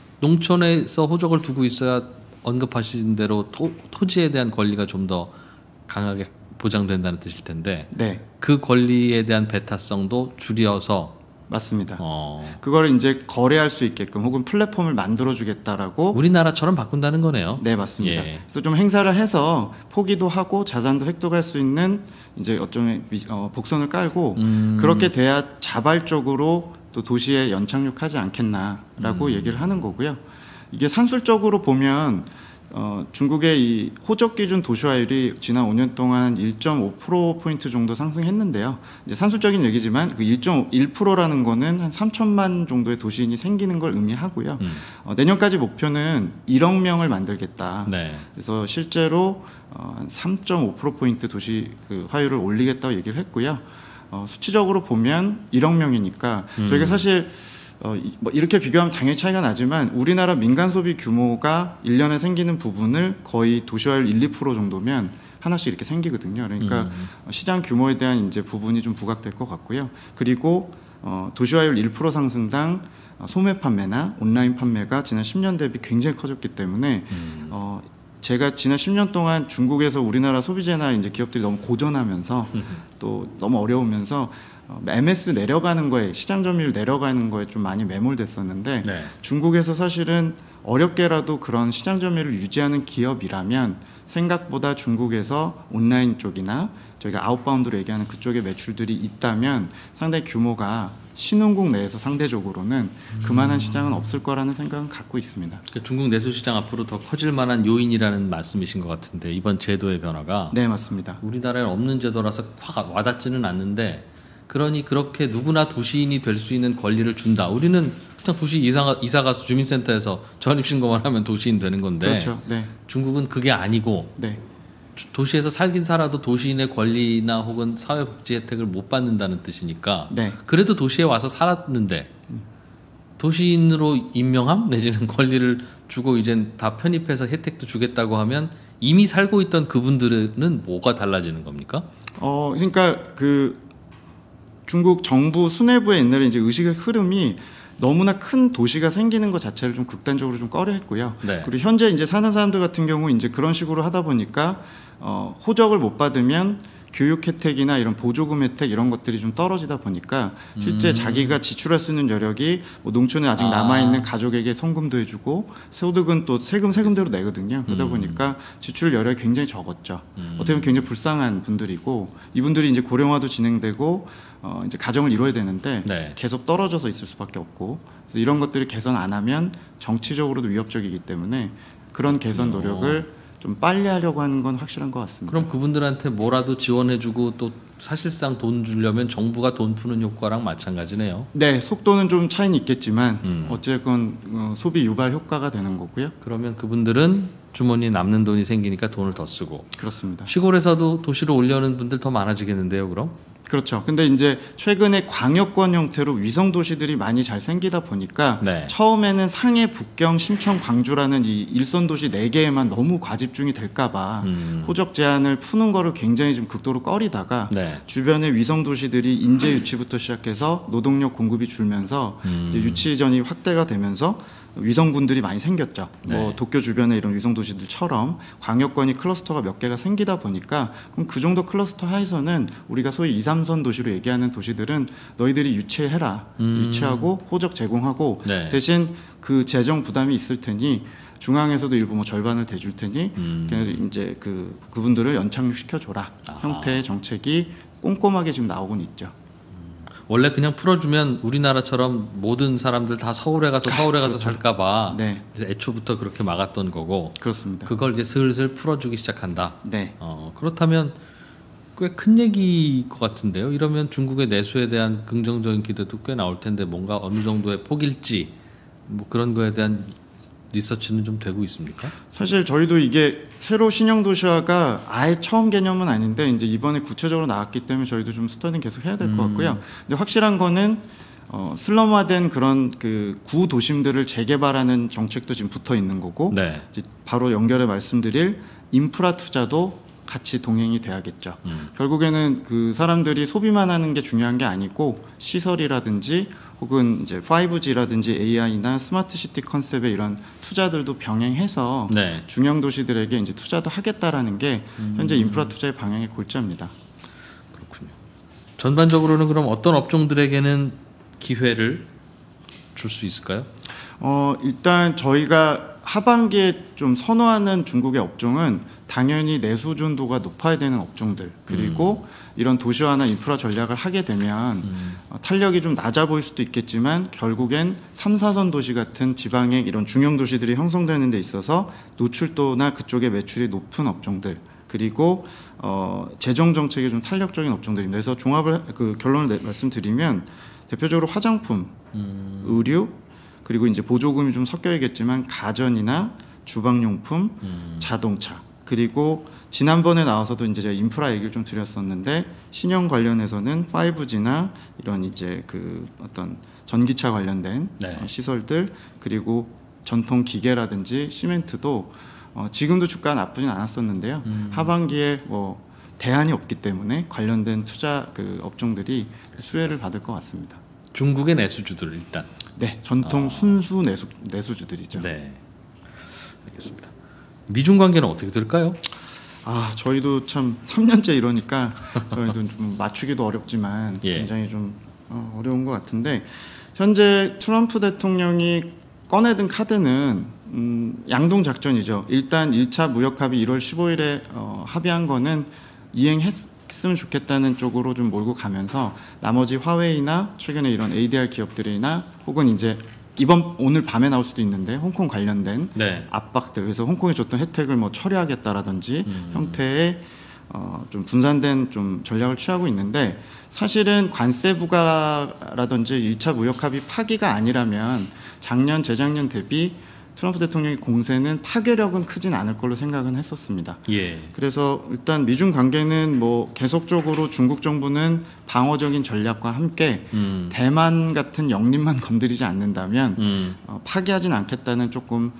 농촌에서 호적을 두고 있어야 언급하신 대로 토지에 대한 권리가 좀 더 강하게 보장된다는 뜻일 텐데 네, 그 권리에 대한 배타성도 줄여서 맞습니다. 그거를 이제 거래할 수 있게끔 혹은 플랫폼을 만들어주겠다라고. 우리나라처럼 바꾼다는 거네요. 네, 맞습니다. 예. 그래서 좀 행사를 해서 포기도 하고 자산도 획득할 수 있는 이제 어쩌면 복선을 깔고 그렇게 돼야 자발적으로 또 도시에 연착륙하지 않겠나라고 얘기를 하는 거고요. 이게 산술적으로 보면 중국의 이 호적 기준 도시화율이 지난 5년 동안 1.5%포인트 정도 상승했는데요. 이제 산술적인 얘기지만 그 1.1%라는 거는 한 3천만 정도의 도시인이 생기는 걸 의미하고요. 내년까지 목표는 1억 명을 만들겠다. 네. 그래서 실제로 한 3.5%포인트 도시 그 화율을 올리겠다고 얘기를 했고요. 수치적으로 보면 1억 명이니까 저희가 사실 뭐 이렇게 비교하면 당연히 차이가 나지만 우리나라 민간 소비 규모가 1년에 생기는 부분을 거의 도시화율 1, 2% 정도면 하나씩 이렇게 생기거든요. 그러니까 시장 규모에 대한 이제 부분이 좀 부각될 것 같고요. 그리고 도시화율 1% 상승당 소매 판매나 온라인 판매가 지난 10년 대비 굉장히 커졌기 때문에 제가 지난 10년 동안 중국에서 우리나라 소비재나 이제 기업들이 너무 고전하면서 또 너무 어려우면서 MS 내려가는 거에 시장 점유율 내려가는 거에 좀 많이 매몰됐었는데 네. 중국에서 사실은 어렵게라도 그런 시장 점유율을 유지하는 기업이라면 생각보다 중국에서 온라인 쪽이나 저희가 아웃바운드로 얘기하는 그쪽의 매출들이 있다면 상당히 규모가 신흥국 내에서 상대적으로는 그만한 시장은 없을 거라는 생각은 갖고 있습니다. 그러니까 중국 내수 시장 앞으로 더 커질 만한 요인이라는 말씀이신 것 같은데 이번 제도의 변화가 네, 맞습니다. 우리나라에 없는 제도라서 확 와닿지는 않는데 그러니 그렇게 누구나 도시인이 될 수 있는 권리를 준다. 우리는 그냥 도시 이사 가서 주민센터에서 전입신고만 하면 도시인 되는 건데 그렇죠. 네. 중국은 그게 아니고 네. 도시에서 살긴 살아도 도시인의 권리나 혹은 사회복지 혜택을 못 받는다는 뜻이니까 네. 그래도 도시에 와서 살았는데 도시인으로 임명함 내지는 권리를 주고 이젠 다 편입해서 혜택도 주겠다고 하면 이미 살고 있던 그분들은 뭐가 달라지는 겁니까? 그러니까 그 중국 정부 수뇌부의 옛날에 이제 의식의 흐름이 너무나 큰 도시가 생기는 것 자체를 좀 극단적으로 좀 꺼려했고요. 네. 그리고 현재 이제 사는 사람들 같은 경우 이제 그런 식으로 하다 보니까 호적을 못 받으면 교육 혜택이나 이런 보조금 혜택 이런 것들이 좀 떨어지다 보니까 실제 자기가 지출할 수 있는 여력이 뭐 농촌에 아직 남아있는 가족에게 송금도 해주고 소득은 또 세금대로 내거든요. 그러다 보니까 지출 여력이 굉장히 적었죠. 어떻게 보면 굉장히 불쌍한 분들이고 이분들이 이제 고령화도 진행되고 이제 가정을 이뤄야 되는데 네. 계속 떨어져서 있을 수밖에 없고 그래서 이런 것들을 개선 안 하면 정치적으로도 위협적이기 때문에 그런 개선 노력을 좀 빨리 하려고 하는 건 확실한 것 같습니다. 그럼 그분들한테 뭐라도 지원해주고 또 사실상 돈 주려면 정부가 돈 푸는 효과랑 마찬가지네요. 네, 속도는 좀 차이는 있겠지만 어쨌건 소비 유발 효과가 되는 거고요. 그러면 그분들은 주머니에 남는 돈이 생기니까 돈을 더 쓰고. 그렇습니다. 시골에서도 도시로 오려는 분들 더 많아지겠는데요, 그럼? 그렇죠. 근데 이제 최근에 광역권 형태로 위성 도시들이 많이 잘 생기다 보니까 네. 처음에는 상해, 북경, 심천, 광주라는 이 일선 도시 4개에만 너무 과집중이 될까봐 호적 제한을 푸는 거를 굉장히 좀 극도로 꺼리다가 네. 주변의 위성 도시들이 인재 유치부터 시작해서 노동력 공급이 줄면서 이제 유치전이 확대가 되면서 위성군들이 많이 생겼죠. 네. 뭐 도쿄 주변에 이런 위성 도시들처럼 광역권이 클러스터가 몇 개가 생기다 보니까 그럼 그 정도 클러스터 하에서는 우리가 소위 2, 3선 도시로 얘기하는 도시들은 너희들이 유치해라. 유치하고 호적 제공하고 네. 대신 그 재정 부담이 있을 테니 중앙에서도 일부 뭐 절반을 대줄 테니 이제 그분들을 연착륙시켜 줘라. 형태의 정책이 꼼꼼하게 지금 나오곤 있죠. 원래 그냥 풀어주면 우리나라처럼 모든 사람들 다 서울에 가서 그렇죠. 살까봐 네. 이제 애초부터 그렇게 막았던 거고 그렇습니다. 그걸 이제 슬슬 풀어주기 시작한다. 네. 그렇다면 꽤 큰 얘기일 것 같은데요. 이러면 중국의 내수에 대한 긍정적인 기대도 꽤 나올 텐데 뭔가 어느 정도의 폭일지 뭐 그런 거에 대한 리서치는 좀 되고 있습니까? 사실 저희도 이게 새로 신형 도시화가 아예 처음 개념은 아닌데 이제 이번에 구체적으로 나왔기 때문에 저희도 좀 스터디는 계속 해야 될 것 같고요. 근데 확실한 거는 슬럼화된 그런 그 구 도심들을 재개발하는 정책도 지금 붙어 있는 거고 네. 이제 바로 연결해 말씀드릴 인프라 투자도 같이 동행이 돼야겠죠. 결국에는 그 사람들이 소비만 하는 게 중요한 게 아니고 시설이라든지 혹은 이제 5G라든지 AI나 스마트 시티 컨셉의 이런 투자들도 병행해서 네. 중형 도시들에게 이제 투자도 하겠다라는 게 현재 인프라 투자의 방향의 골자입니다. 그렇군요. 전반적으로는 그럼 어떤 업종들에게는 기회를 줄 수 있을까요? 일단 저희가 하반기에 좀 선호하는 중국의 업종은 당연히 내수준도가 높아야 되는 업종들 그리고 이런 도시화나 인프라 전략을 하게 되면 탄력이 좀 낮아 보일 수도 있겠지만 결국엔 3, 4선 도시 같은 지방의 이런 중형 도시들이 형성되는 데 있어서 노출도나 그쪽의 매출이 높은 업종들 그리고 재정 정책이 좀 탄력적인 업종들입니다. 그래서 종합을 결론을 말씀드리면 대표적으로 화장품, 의류 그리고 이제 보조금이 좀 섞여야겠지만 가전이나 주방용품, 자동차 그리고 지난번에 나와서도 이제 제가 인프라 얘기를 좀 드렸었는데 신형 관련해서는 5G나 이런 이제 그 어떤 전기차 관련된 네. 시설들 그리고 전통 기계라든지 시멘트도 지금도 주가 나쁘진 않았었는데요. 하반기에 뭐 대안이 없기 때문에 관련된 투자 그 업종들이 수혜를 받을 것 같습니다. 중국의 내수주들 일단. 네, 전통 순수 내수주들이죠. 네, 알겠습니다. 미중 관계는 어떻게 될까요? 저희도 참 3년째 이러니까 저희도 좀 맞추기도 어렵지만 예. 굉장히 좀 어려운 것 같은데 현재 트럼프 대통령이 꺼내든 카드는 양동 작전이죠. 일단 1차 무역 합의 1월 15일에 합의한 거는 이행했으면 좋겠다는 쪽으로 좀 몰고 가면서 나머지 화웨이나 최근에 이런 ADR 기업들이나 혹은 이제 오늘 밤에 나올 수도 있는데 홍콩 관련된 네. 압박들 그래서 홍콩이 줬던 혜택을 뭐 처리하겠다라든지 형태의 좀 분산된 좀 전략을 취하고 있는데 사실은 관세 부과라든지 1차 무역 합의 파기가 아니라면 작년 재작년 대비 트럼프 대통령의 공세는 파괴력은 크진 않을 걸로 생각은 했었습니다. 예. 그래서 일단 미중 관계는 뭐 계속적으로 중국 정부는 방어적인 전략과 함께 대만 같은 영림만 건드리지 않는다면 파괴하진 않겠다는 조금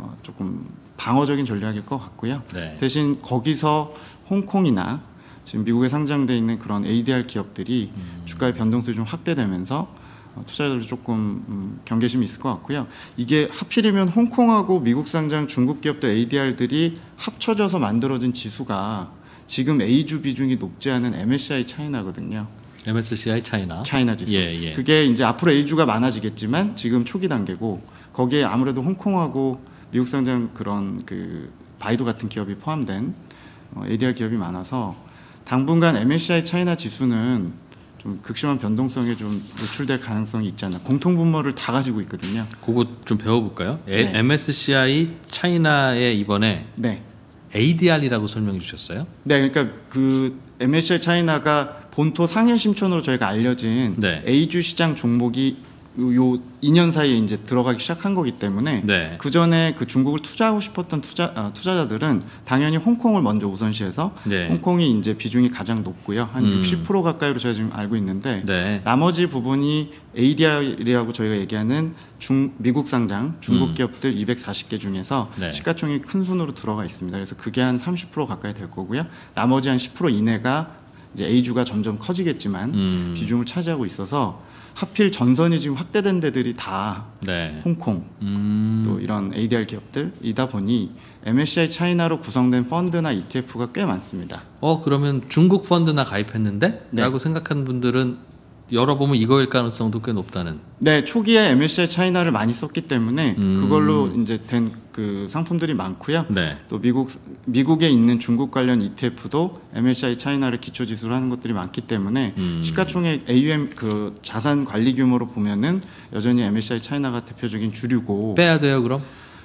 방어적인 전략일 것 같고요. 네. 대신 거기서 홍콩이나 지금 미국에 상장돼 있는 그런 ADR 기업들이 주가의 변동성이 좀 확대되면서 투자자들도 조금 경계심이 있을 것 같고요. 이게 하필이면 홍콩하고 미국 상장 중국 기업들 ADR들이 합쳐져서 만들어진 지수가 지금 A주 비중이 높지 않은 MSCI 차이나거든요. MSCI 차이나 지수. 예. 그게 이제 앞으로 A주가 많아지겠지만 지금 초기 단계고 거기에 아무래도 홍콩하고 미국 상장 그런 그 바이두 같은 기업이 포함된 ADR 기업이 많아서 당분간 MSCI 차이나 지수는 좀 극심한 변동성에 좀 노출될 가능성이 있지 않나. 공통 분모를 다 가지고 있거든요. 그거 좀 배워볼까요? 네. MSCI 차이나에 이번에 네. ADR이라고 설명해 주셨어요? 네, 그러니까 그 MSCI 차이나가 본토 상해 심촌으로 저희가 알려진 네. A주 시장 종목이 요 2년 사이에 이제 들어가기 시작한 거기 때문에 네. 그 전에 그 중국을 투자하고 싶었던 투자자들은 당연히 홍콩을 먼저 우선시해서 네. 홍콩이 이제 비중이 가장 높고요. 한 60% 가까이로 제가 지금 알고 있는데 네. 나머지 부분이 ADR이라고 저희가 얘기하는 미국 상장 중국 기업들 240개 중에서 네. 시가총액 큰 순으로 들어가 있습니다. 그래서 그게 한 30% 가까이 될 거고요. 나머지 한 10% 이내가 이제 A주가 점점 커지겠지만 비중을 차지하고 있어서 하필 전선이 지금 확대된 데들이 다 네. 홍콩 또 이런 ADR 기업들이다 보니 MSCI 차이나로 구성된 펀드나 ETF가 꽤 많습니다. 그러면 중국 펀드나 가입했는데? 네. 라고 생각하는 분들은 열어보면 이거일 가능성도 꽤 높다는. 네, 초기에 MSCI 차이나를 많이 썼기 때문에 그걸로 이제 된 그 상품들이 많고요. 네. 또 미국에 있는 중국 관련 ETF도 MSCI 차이나를 기초 지수로 하는 것들이 많기 때문에 시가총액 AUM 그 자산 관리 규모로 보면은 여전히 MSCI 차이나가 대표적인 주류고. 빼야 돼요, 그럼?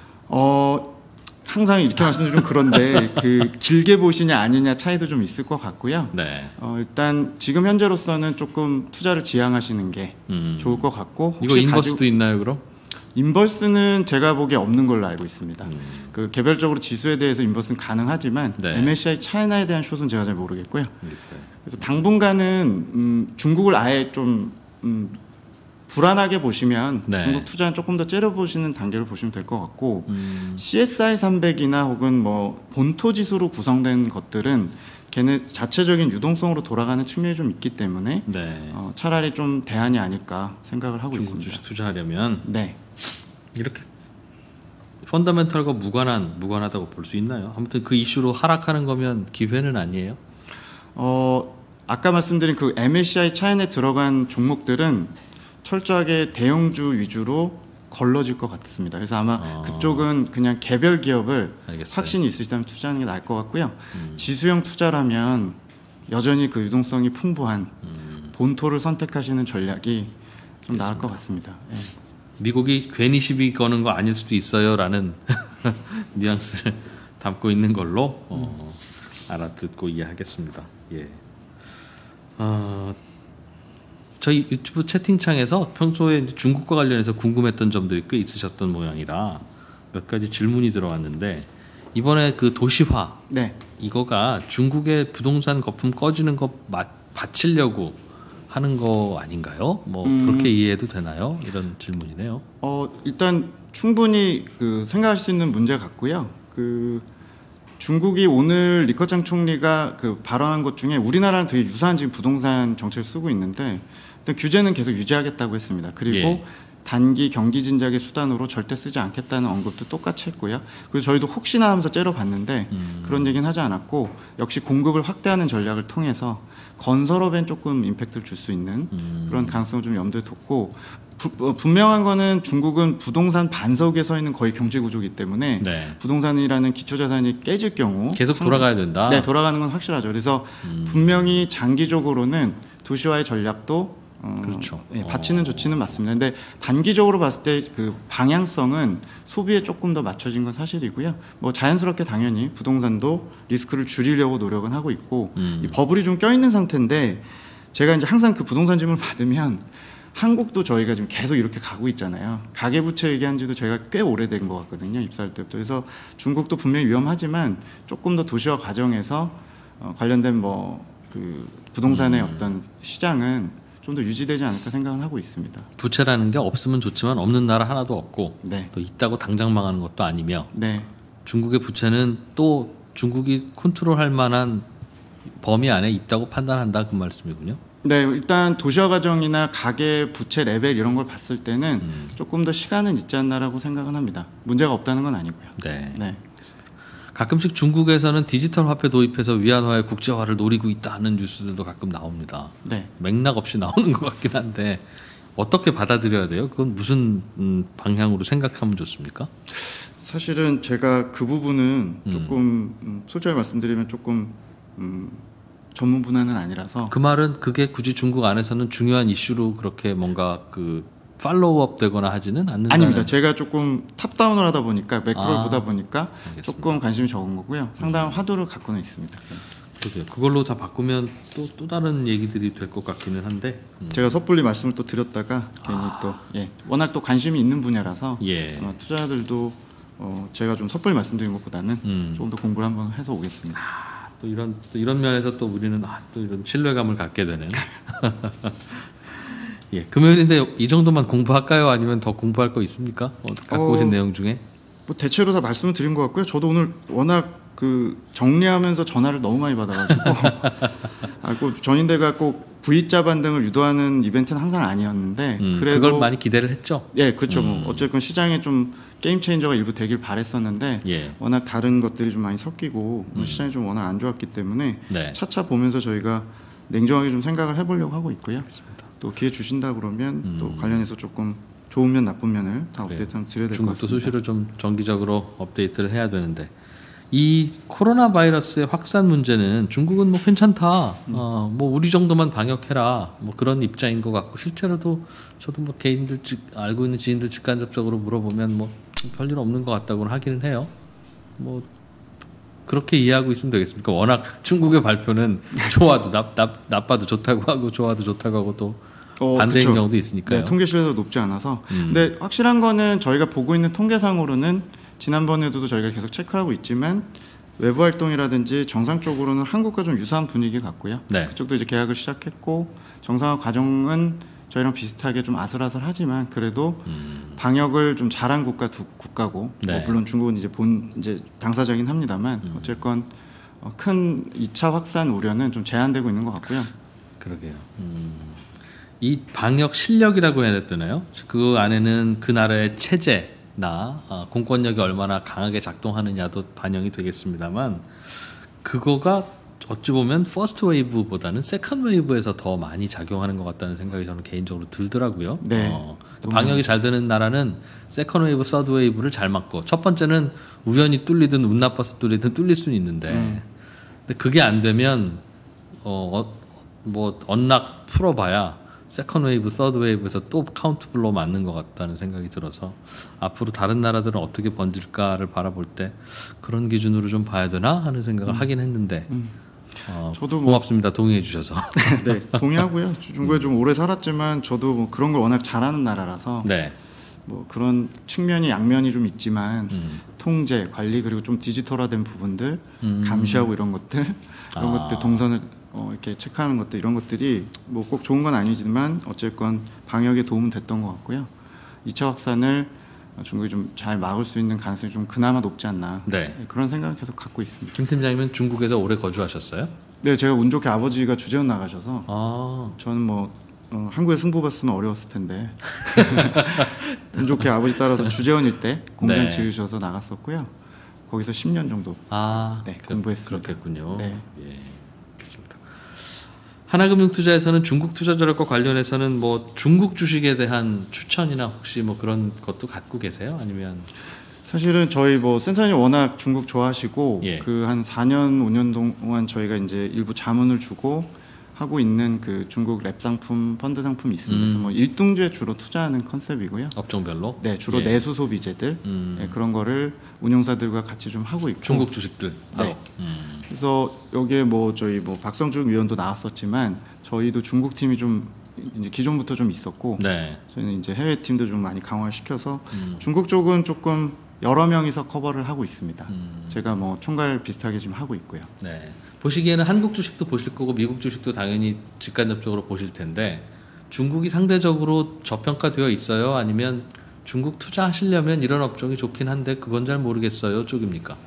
항상 이렇게 말씀드리면 그런데 그 길게 보시냐 아니냐 차이도 좀 있을 것 같고요. 네. 일단 지금 현재로서는 조금 투자를 지양하시는 게 좋을 것 같고. 이거 인버스도 있나요, 그럼? 인버스는 제가 보기에 없는 걸로 알고 있습니다. 그 개별적으로 지수에 대해서 인버스는 가능하지만 네. MSCI 차이나에 대한 숏은 제가 잘 모르겠고요. 알겠어요. 그래서 당분간은 중국을 아예 좀 불안하게 보시면 네. 중국 투자는 조금 더 째려보시는 단계를 보시면 될 것 같고 CSI 300이나 혹은 뭐 본토 지수로 구성된 것들은 걔네 자체적인 유동성으로 돌아가는 측면이 좀 있기 때문에 네. 차라리 좀 대안이 아닐까 생각을 하고 중국 있습니다. 주식 투자하려면 네. 이렇게 펀더멘털과 무관하다고 볼 수 있나요? 아무튼 그 이슈로 하락하는 거면 기회는 아니에요? 아까 말씀드린 그 MSCI 차이나에 들어간 종목들은 철저하게 대형주 위주로 걸러질 것 같습니다. 그래서 아마 그쪽은 그냥 개별 기업을 알겠어요. 확신이 있으시다면 투자하는 게 나을 것 같고요. 지수형 투자라면 여전히 그 유동성이 풍부한 본토를 선택하시는 전략이 좀 나을 것 같습니다. 예. 미국이 괜히 시비 거는 거 아닐 수도 있어요라는 뉘앙스를 담고 있는 걸로 알아듣고 이해하겠습니다. 예. 저희 유튜브 채팅창에서 평소에 이제 중국과 관련해서 궁금했던 점들이 꽤 있으셨던 모양이라 몇 가지 질문이 들어왔는데 이번에 그 도시화 네. 이거가 중국의 부동산 거품 꺼지는 거 받치려고 하는 거 아닌가요? 뭐 그렇게 이해해도 되나요? 이런 질문이네요. 일단 충분히 그 생각할 수 있는 문제 같고요. 그 중국이 오늘 리커창 총리가 그 발언한 것 중에 우리나라랑 되게 유사한 지금 부동산 정책을 쓰고 있는데 일단 규제는 계속 유지하겠다고 했습니다. 그리고 예. 단기 경기 진작의 수단으로 절대 쓰지 않겠다는 언급도 똑같이 했고요. 그리고 저희도 혹시나 하면서 째려봤는데 그런 얘기는 하지 않았고 역시 공급을 확대하는 전략을 통해서 건설업엔 조금 임팩트를 줄 수 있는 그런 가능성을 좀 염두에 뒀고 분명한 거는 중국은 부동산 반석에 서 있는 거의 경제 구조이기 때문에 네. 부동산이라는 기초자산이 깨질 경우 계속 돌아가야 된다. 네, 돌아가는 건 확실하죠. 그래서 분명히 장기적으로는 도시화의 전략도 그렇죠. 네, 받치는 조치는 맞습니다. 근데 단기적으로 봤을 때 그 방향성은 소비에 조금 더 맞춰진 건 사실이고요. 뭐 자연스럽게 당연히 부동산도 리스크를 줄이려고 노력은 하고 있고 이 버블이 좀 껴있는 상태인데 제가 이제 항상 그 부동산 질문을 받으면 한국도 저희가 지금 계속 이렇게 가고 있잖아요. 가계부채 얘기한 지도 저희가 꽤 오래된 것 같거든요. 입사할 때부터. 그래서 중국도 분명히 위험하지만 조금 더 도시화 과정에서 관련된 뭐 그 부동산의 어떤 시장은 좀 더 유지되지 않을까 생각은 하고 있습니다. 부채라는 게 없으면 좋지만 없는 나라 하나도 없고 네. 또 있다고 당장 망하는 것도 아니며 네. 중국의 부채는 또 중국이 컨트롤할 만한 범위 안에 있다고 판단한다 그 말씀이군요. 네, 일단 도시화 과정이나 가계 부채 레벨 이런 걸 봤을 때는 조금 더 시간은 있지 않나라고 생각은 합니다. 문제가 없다는 건 아니고요. 네. 네. 가끔씩 중국에서는 디지털 화폐 도입해서 위안화의 국제화를 노리고 있다는 뉴스들도 가끔 나옵니다. 네. 맥락 없이 나오는 것 같긴 한데 어떻게 받아들여야 돼요? 그건 무슨 방향으로 생각하면 좋습니까? 사실은 제가 그 부분은 조금 솔직하게 말씀드리면 조금 전문 분야는 아니라서. 그 말은 그게 굳이 중국 안에서는 중요한 이슈로 그렇게 뭔가 그 팔로우업 되거나 하지는 않는다는. 아닙니다. 제가 조금 탑다운을 하다 보니까 매크로를 보다 보니까 알겠습니다. 조금 관심이 적은 거고요. 상당한 화두를 갖고는 있습니다. 그래요. 그걸로 다 바꾸면 또 다른 얘기들이 될 것 같기는 한데. 제가 섣불리 말씀을 또 드렸다가 괜히 또 워낙 또 관심이 있는 분야라서 투자자들도 제가 좀 섣불리 말씀드린 것보다는 조금 더 공부를 한번 해서 오겠습니다. 또 이런 면에서 또 우리는 또 이런 신뢰감을 갖게 되는. 예, 금요일인데 이 정도만 공부할까요? 아니면 더 공부할 거 있습니까? 갖고 오신 내용 중에? 뭐 대체로 다 말씀을 드린 것 같고요. 저도 오늘 워낙 그 정리하면서 전화를 너무 많이 받아가지고 전인대가 꼭 V자 반등을 유도하는 이벤트는 항상 아니었는데 그래도 그걸 많이 기대를 했죠. 예, 그렇죠. 뭐 어쨌건 시장에 좀 게임 체인저가 일부 되길 바랬었는데 워낙 다른 것들이 좀 많이 섞이고 시장이 좀 워낙 안 좋았기 때문에 차차 보면서 저희가 냉정하게 좀 생각을 해보려고 하고 있고요. 맞습니다. 또 기회 주신다 그러면 또 관련해서 조금 좋은 면 나쁜 면을 다 업데이트 한번 드려야 될 것 같습니다. 중국도 수시로 좀 정기적으로 업데이트를 해야 되는데 이 코로나 바이러스의 확산 문제는 중국은 뭐 괜찮다. 뭐 우리 정도만 방역해라. 뭐 그런 입장인 것 같고 실제로도 저도 뭐 개인들 알고 있는 지인들 직간접적으로 물어보면 뭐 별일 없는 것 같다고는 하기는 해요. 뭐 그렇게 이해하고 있으면 되겠습니까? 워낙 중국의 발표는 좋아도 나빠도 좋다고 하고 좋아도 좋다고 하고 또 반대인 그쵸. 경우도 있으니까요. 네, 통계 신뢰도가 높지 않아서. 근데 확실한 거는 저희가 보고 있는 통계상으로는 지난번에도 저희가 계속 체크를 하고 있지만 외부 활동이라든지 정상적으로는 한국과 좀 유사한 분위기 같고요. 그쪽도 이제 계약을 시작했고 정상화 과정은 저희랑 비슷하게 좀 아슬아슬하지만 그래도 방역을 좀 잘한 국가고 뭐 물론 중국은 이제 당사자긴 합니다만 어쨌건 큰 2차 확산 우려는 좀 제한되고 있는 것 같고요. 그러게요. 이 방역 실력이라고 해야 되나요? 그 안에는 그 나라의 체제나 공권력이 얼마나 강하게 작동하느냐도 반영이 되겠습니다만 그거가 어찌 보면 퍼스트 웨이브보다는 세컨드 웨이브에서 더 많이 작용하는 것 같다는 생각이 저는 개인적으로 들더라고요. 방역이 잘 되는 나라는 세컨드 웨이브, 서드 웨이브를 잘 막고 첫 번째는 우연히 뚫리든 운 나빠서 뚫리든 뚫릴 수는 있는데 근데 그게 안 되면 뭐 언락 풀어봐야 세컨드 웨이브, 서드 웨이브에서 또 카운트 블로우 맞는 것 같다는 생각이 들어서 앞으로 다른 나라들은 어떻게 번질까를 바라볼 때 그런 기준으로 좀 봐야 되나 하는 생각을 하긴 했는데 저도 고맙습니다. 동의해 주셔서. 네, 동의하고요. 중국에 좀 오래 살았지만 저도 뭐 그런 걸 워낙 잘하는 나라라서 뭐 그런 측면이 양면이 좀 있지만 통제, 관리 그리고 좀 디지털화된 부분들 감시하고 이런 것들 동선을 이렇게 체크하는 것들 이런 것들이 뭐 꼭 좋은 건 아니지만 어쨌건 방역에 도움은 됐던 것 같고요. 2차 확산을 중국이 좀 잘 막을 수 있는 가능성이 좀 그나마 높지 않나 그런 생각을 계속 갖고 있습니다. 김 팀장님은 중국에서 오래 거주하셨어요? 네, 제가 운 좋게 아버지가 주재원 나가셔서 저는 뭐 한국에 승부 봤으면 어려웠을 텐데 운 좋게 아버지 따라서 주재원일 때 공장 지으셔서 나갔었고요. 거기서 10년 정도 공부했습니다. 그렇겠군요. 알겠습니다. 하나금융투자에서는 중국 투자자력과 관련해서는 뭐 중국 주식에 대한 추천이나 혹시 뭐 그런 것도 갖고 계세요? 아니면 사실은 저희 뭐 센터님 워낙 중국 좋아하시고 그 한 4년 5년 동안 저희가 이제 일부 자문을 주고 하고 있는 그 중국 랩 상품, 펀드 상품이 있습니다. 그래서 뭐 일등주에 주로 투자하는 컨셉이고요. 업종별로? 네, 주로 내수 소비재들 그런 거를 운용사들과 같이 좀 하고 있고. 중국 주식들. 네. 그래서 여기에 뭐 저희 뭐 박성준 위원도 나왔었지만 저희도 중국 팀이 좀 이제 기존부터 좀 있었고 저희는 이제 해외 팀도 좀 많이 강화시켜서 중국 쪽은 조금 여러 명이서 커버를 하고 있습니다. 제가 뭐 총괄 비슷하게 지금 하고 있고요. 보시기에는 한국 주식도 보실 거고 미국 주식도 당연히 직간접적으로 보실 텐데 중국이 상대적으로 저평가되어 있어요? 아니면 중국 투자하시려면 이런 업종이 좋긴 한데 그건 잘 모르겠어요 쪽입니까?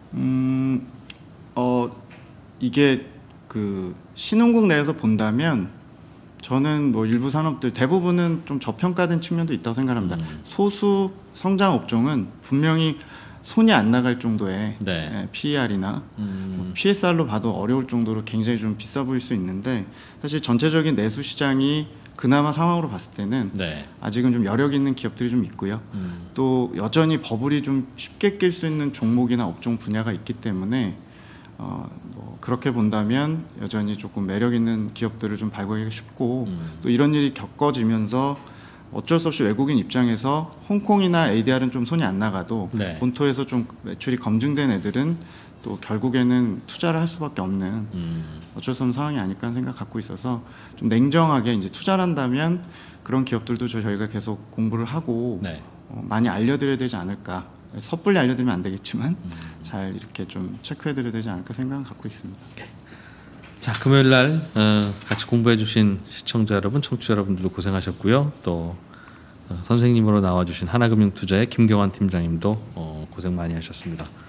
이게 그 신흥국 내에서 본다면 저는 뭐 일부 산업들 대부분은 좀 저평가된 측면도 있다고 생각합니다. 소수 성장 업종은 분명히 손이 안 나갈 정도의 네. PER이나 PSR로 봐도 어려울 정도로 굉장히 좀 비싸 보일 수 있는데 사실 전체적인 내수 시장이 그나마 상황으로 봤을 때는 네. 아직은 좀 여력 있는 기업들이 좀 있고요. 또 여전히 버블이 좀 쉽게 낄 수 있는 종목이나 업종 분야가 있기 때문에 뭐 그렇게 본다면 여전히 조금 매력 있는 기업들을 좀 발굴하기가 쉽고 또 이런 일이 겪어지면서 어쩔 수 없이 외국인 입장에서 홍콩이나 ADR은 좀 손이 안 나가도 네. 본토에서 좀 매출이 검증된 애들은 또 결국에는 투자를 할 수밖에 없는 어쩔 수 없는 상황이 아닐까 하는 생각 갖고 있어서 좀 냉정하게 이제 투자를 한다면 그런 기업들도 저희가 계속 공부를 하고 네. 많이 알려드려야 되지 않을까. 섣불리 알려드리면 안 되겠지만 잘 이렇게 좀 체크해드려야 되지 않을까 생각을 갖고 있습니다. 자, 금요일 날 같이 공부해주신 시청자 여러분, 청취자 여러분들도 고생하셨고요. 또 선생님으로 나와주신 하나금융투자의 김경환 팀장님도 고생 많이 하셨습니다.